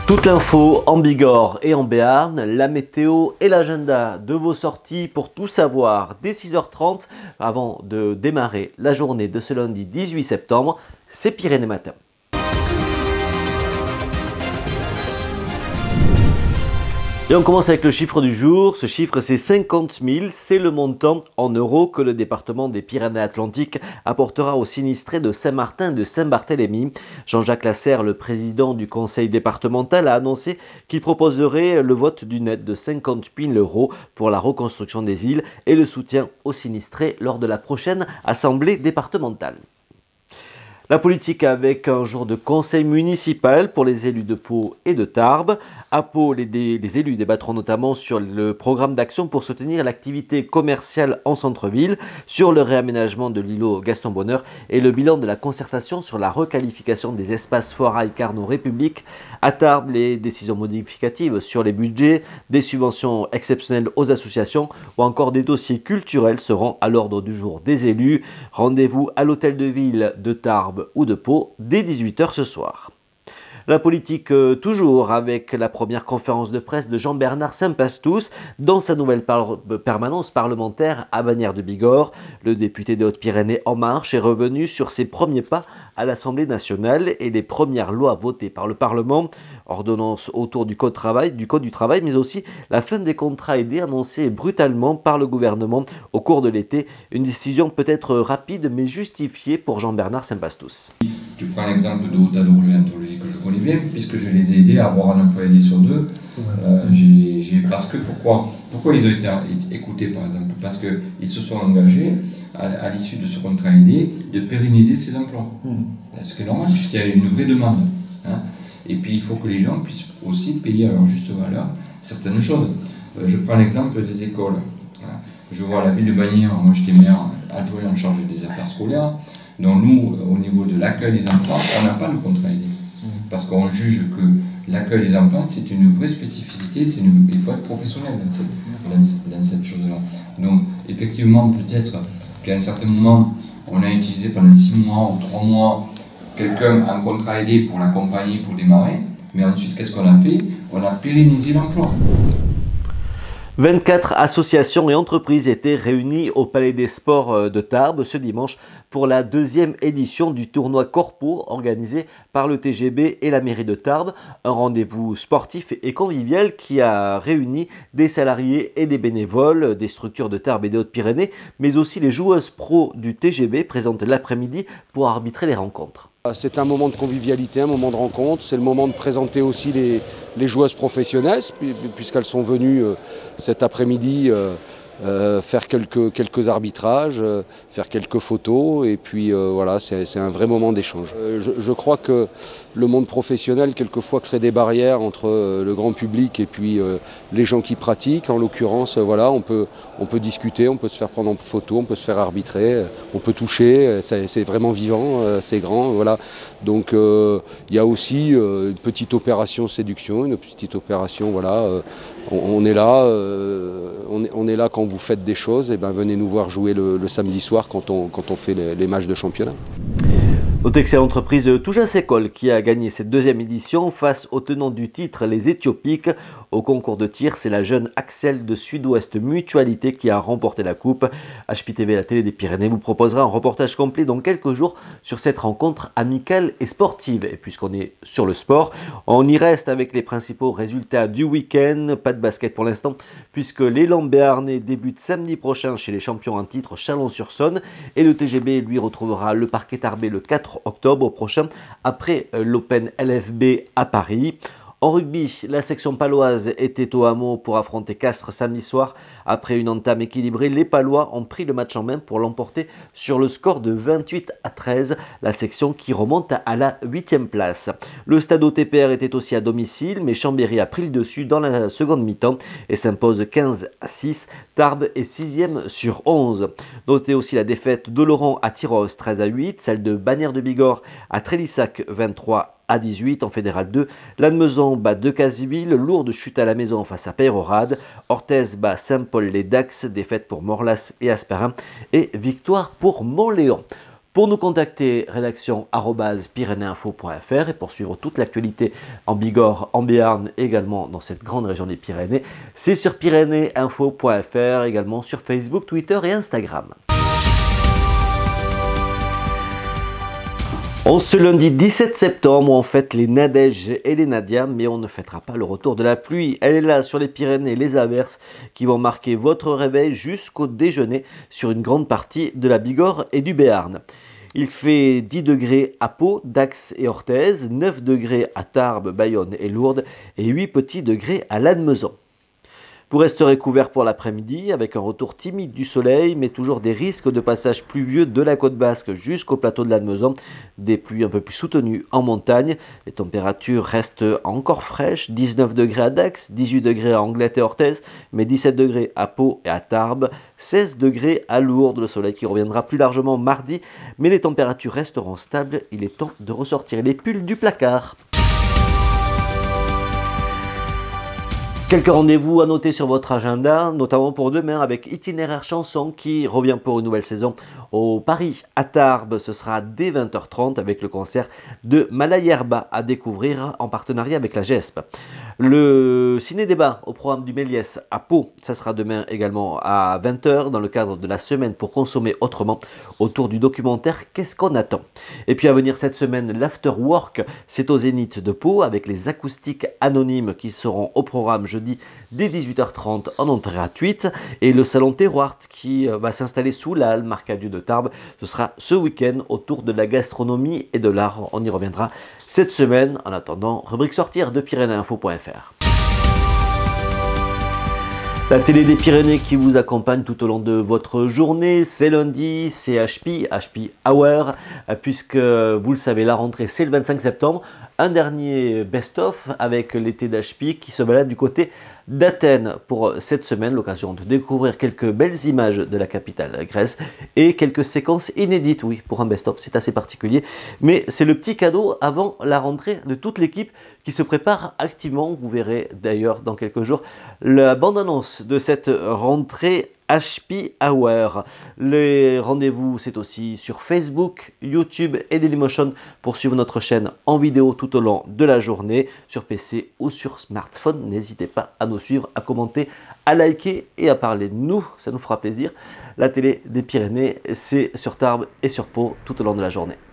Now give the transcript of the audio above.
Toute l'info en Bigorre et en Béarn, la météo et l'agenda de vos sorties pour tout savoir dès 6h30 avant de démarrer la journée de ce lundi 18 septembre, c'est Pyrénées Matin. Et on commence avec le chiffre du jour. Ce chiffre, c'est 50 000. C'est le montant en euros que le département des Pyrénées-Atlantiques apportera aux sinistrés de Saint-Martin et de Saint-Barthélemy. Jean-Jacques Lasserre, le président du conseil départemental, a annoncé qu'il proposerait le vote d'une aide de 50 000 € pour la reconstruction des îles et le soutien aux sinistrés lors de la prochaine assemblée départementale. La politique avec un jour de conseil municipal pour les élus de Pau et de Tarbes. À Pau, les élus débattront notamment sur le programme d'action pour soutenir l'activité commerciale en centre-ville, sur le réaménagement de l'îlot Gaston Bonheur et le bilan de la concertation sur la requalification des espaces Foirail Carnot République. À Tarbes, les décisions modificatives sur les budgets, des subventions exceptionnelles aux associations ou encore des dossiers culturels seront à l'ordre du jour des élus. Rendez-vous à l'hôtel de ville de Tarbes ou de Pau dès 18 h ce soir. La politique toujours avec la première conférence de presse de Jean-Bernard Sempastous dans sa nouvelle permanence parlementaire à Bagnères de Bigorre. Le député des Hautes-Pyrénées En Marche est revenu sur ses premiers pas à l'Assemblée nationale et les premières lois votées par le Parlement. Ordonnance autour du Code du travail, mais aussi la fin des contrats aidés annoncée brutalement par le gouvernement au cours de l'été. Une décision peut-être rapide mais justifiée pour Jean-Bernard Sempastous. Tu prends l'exemple de Haute-Adorologie que je connais bien, puisque je les ai aidés à avoir un employé aidé sur deux. Pourquoi ils ont été écoutés, par exemple? Parce qu'ils se sont engagés, à l'issue de ce contrat aidé, de pérenniser ces emplois. Ce qui est normal, puisqu'il y a une vraie demande. Et puis, il faut que les gens puissent aussi payer à leur juste valeur certaines choses. Je prends l'exemple des écoles. Je vois la ville de Bagnères, moi j'étais maire adjoint en charge des affaires scolaires. Donc nous, au niveau de l'accueil des enfants, on n'a pas de contrat aidé. Parce qu'on juge que l'accueil des enfants, c'est une vraie spécificité, il faut être professionnel dans cette chose-là. Donc effectivement, peut-être qu'à un certain moment, on a utilisé pendant 6 mois ou 3 mois quelqu'un en contrat aidé pour l'accompagner, pour démarrer, mais ensuite, qu'est-ce qu'on a fait? On a pérennisé l'emploi. 24 associations et entreprises étaient réunies au Palais des Sports de Tarbes ce dimanche pour la 2e édition du tournoi Corpo organisé par le TGB et la mairie de Tarbes. Un rendez-vous sportif et convivial qui a réuni des salariés et des bénévoles des structures de Tarbes et des Hautes-Pyrénées, mais aussi les joueuses pro du TGB présentes l'après-midi pour arbitrer les rencontres. C'est un moment de convivialité, un moment de rencontre. C'est le moment de présenter aussi les joueuses professionnelles, puisqu'elles sont venues cet après-midi faire quelques arbitrages, faire quelques photos, et puis voilà, c'est un vrai moment d'échange. Je crois que le monde professionnel, quelquefois, crée des barrières entre le grand public et puis les gens qui pratiquent. En l'occurrence, voilà, on peut discuter, on peut se faire prendre en photo, on peut se faire arbitrer, on peut toucher, c'est vraiment vivant, c'est grand, voilà. Donc il y a aussi une petite opération séduction, une petite opération, voilà, on est là, on est là quand vous faites des choses, et ben venez nous voir jouer le samedi soir quand on fait les matchs de championnat. Notre excellente entreprise Toujas École qui a gagné cette 2e édition face au tenant du titre, les Éthiopiques. Au concours de tir, c'est la jeune Axel de Sud-Ouest Mutualité qui a remporté la coupe. HPTV, la télé des Pyrénées, vous proposera un reportage complet dans quelques jours sur cette rencontre amicale et sportive. Et puisqu'on est sur le sport, on y reste avec les principaux résultats du week-end. Pas de basket pour l'instant puisque l'élan béarnais débute samedi prochain chez les champions en titre Chalon-sur-Saône et le TGB lui retrouvera le parquet tarbais le 4 octobre prochain après l'Open LFB à Paris. En rugby, la section paloise était au hameau pour affronter Castres samedi soir. Après une entame équilibrée, les Palois ont pris le match en main pour l'emporter sur le score de 28-13, la section qui remonte à la 8e place. Le stade OTPR était aussi à domicile, mais Chambéry a pris le dessus dans la seconde mi-temps et s'impose 15-6. Tarbes est 6e sur 11. Notez aussi la défaite d'Oloron à Tyros 13-8, celle de Bagnères de Bigorre à Trélissac 23-18 en Fédéral 2. Lannemezan bat Decazeville, Lourdes chute à la maison face à Peyrehorade. Orthez bat Saint-Paul-les-Dax, défaite pour Morlas et Asperin et victoire pour Montléon. Pour nous contacter, rédaction@pyrénéinfo.fr et pour suivre toute l'actualité en Bigorre, en Béarn, également dans cette grande région des Pyrénées, c'est sur pyrénéinfo.fr, également sur Facebook, Twitter et Instagram. En ce lundi 17 septembre, on fête les Nadège et les Nadia, mais on ne fêtera pas le retour de la pluie. Elle est là sur les Pyrénées, les averses qui vont marquer votre réveil jusqu'au déjeuner sur une grande partie de la Bigorre et du Béarn. Il fait 10 degrés à Pau, Dax et Orthez, 9 degrés à Tarbes, Bayonne et Lourdes et 8 petits degrés à Lannemezan. Vous resterez couvert pour l'après-midi avec un retour timide du soleil, mais toujours des risques de passage pluvieux de la côte basque jusqu'au plateau de Lannemezan. Des pluies un peu plus soutenues en montagne. Les températures restent encore fraîches, 19 degrés à Dax, 18 degrés à Anglet et Orthez, mais 17 degrés à Pau et à Tarbes, 16 degrés à Lourdes. Le soleil qui reviendra plus largement mardi, mais les températures resteront stables. Il est temps de ressortir les pulls du placard. Quelques rendez-vous à noter sur votre agenda, notamment pour demain avec Itinéraire Chanson qui revient pour une nouvelle saison au Paris à Tarbes. Ce sera dès 20h30 avec le concert de Malayerba à découvrir en partenariat avec la GESP. Le ciné-débat au programme du Méliès à Pau, ça sera demain également à 20h dans le cadre de la semaine pour consommer autrement autour du documentaire Qu'est-ce qu'on attend. Et puis à venir cette semaine, l'Afterwork, c'est au Zénith de Pau avec les acoustiques anonymes qui seront au programme jeudi dès 18h30 en entrée gratuite et le salon Terroir qui va s'installer sous la halle Marcadieu de Tarbes. Ce sera ce week-end autour de la gastronomie et de l'art. On y reviendra cette semaine. En attendant, rubrique sortir de pyrénéinfo.fr. La télé des Pyrénées qui vous accompagne tout au long de votre journée, c'est lundi, c'est HP Hour, puisque vous le savez, la rentrée c'est le 25 septembre. Un dernier best-of avec l'été d'HP qui se balade du côté d'Athènes pour cette semaine, l'occasion de découvrir quelques belles images de la capitale Grèce et quelques séquences inédites, oui, pour un best-of, c'est assez particulier, mais c'est le petit cadeau avant la rentrée de toute l'équipe qui se prépare activement. Vous verrez d'ailleurs dans quelques jours la bande-annonce de cette rentrée HP Hour. Les rendez-vous, c'est aussi sur Facebook, YouTube et Dailymotion pour suivre notre chaîne en vidéo tout au long de la journée, sur PC ou sur smartphone. N'hésitez pas à nous suivre, à commenter, à liker et à parler de nous, ça nous fera plaisir. La télé des Pyrénées, c'est sur Tarbes et sur Pau tout au long de la journée.